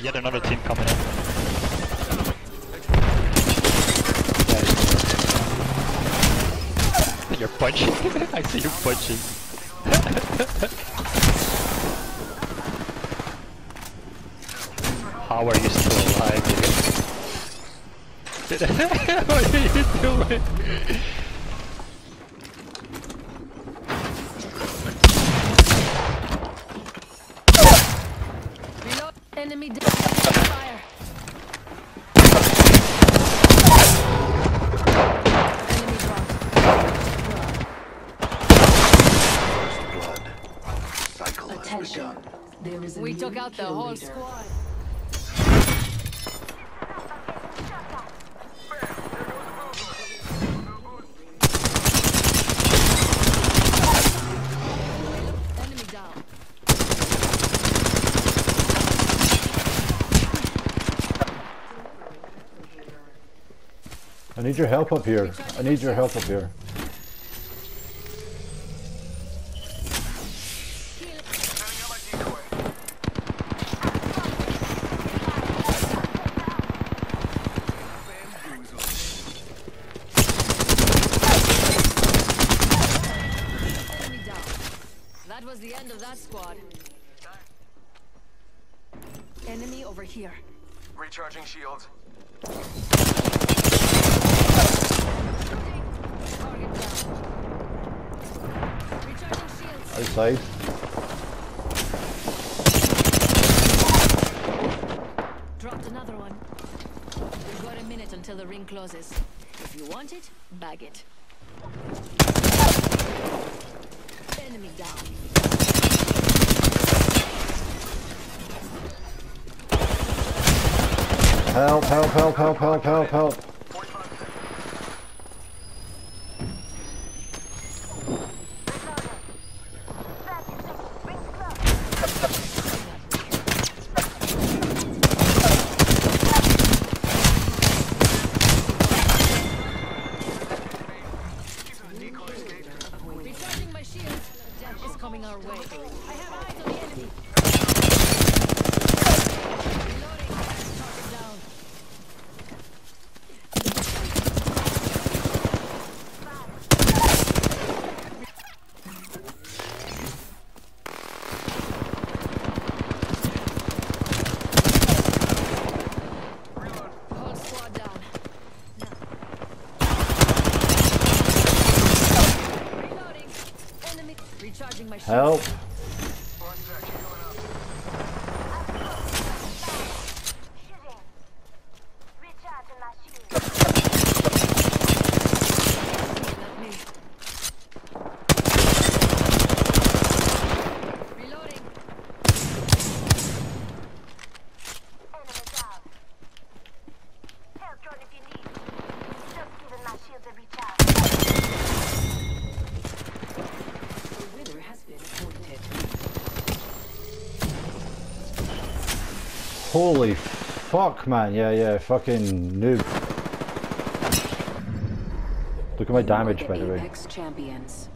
Yet another team coming in. You're punching. I see you punching. How are you still alive? What are you doing? Reload. Enemy down. Fire. Enemy dropped. Blood. Cycle has Attention. begun. There is a We new took out the kill whole leader. squad. Enemy down. I need your help up here. I need your help up here. Enemy down. That was the end of that squad. Enemy over here. Recharging shields. Target down. Recharging shields. Outside. Dropped another one. We've got a minute until the ring closes. If you want it, bag it. Enemy down. Help, help, help, help, help, help, help. Recharging my shields. Death is coming our way. I have eyes on the enemy. Reloading. Target down. Whole squad down. Reloading. Enemy. Recharging my shields. Help. Not me. Reloading. The winner has been appointed. Holy fuck, man. Yeah, fucking noob. Look at my damage, by the way. Apex champions.